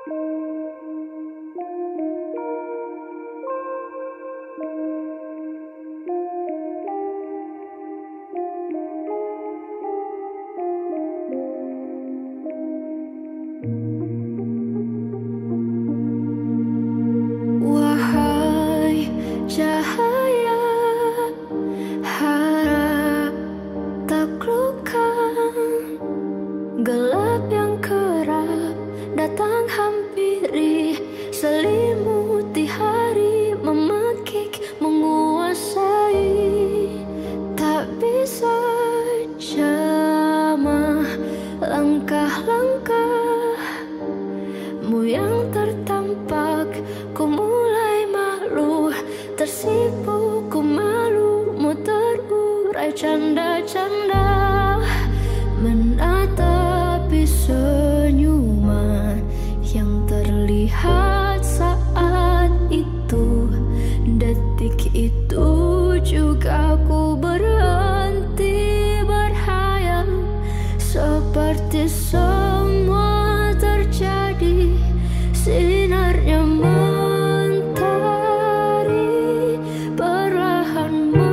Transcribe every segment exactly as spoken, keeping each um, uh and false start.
Gelap yang kerap datang hampiri, selimuti hari, memekik, menguasai. Tak bisa jamah langkah-langkahmu yang tertampak. Ku mulai malu, tersipu, ku malu, mu terurai canda-canda. Menatapi senyuman yang terlihat saat itu, detik itu juga ku berhenti berhayal. Seperti semua terjadi, sinarnya mentari perlahan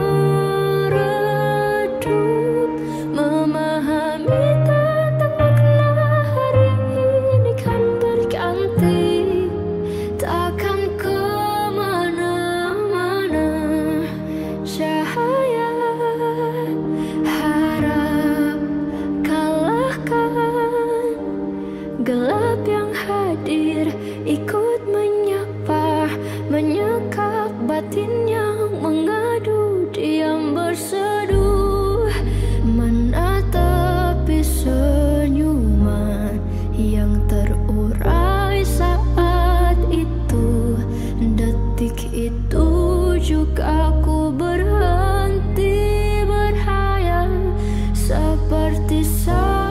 meredup. Memahami tentang makna hari ini kan berganti, takkan kemana-mana. Cahaya harap kalahkan gelap yang hadir, ikut menyapa, menyekap batin yang mengadu, diam berseduh. Menatapi senyuman yang terurai saat itu, detik itu juga ku berhenti berhayal. Seperti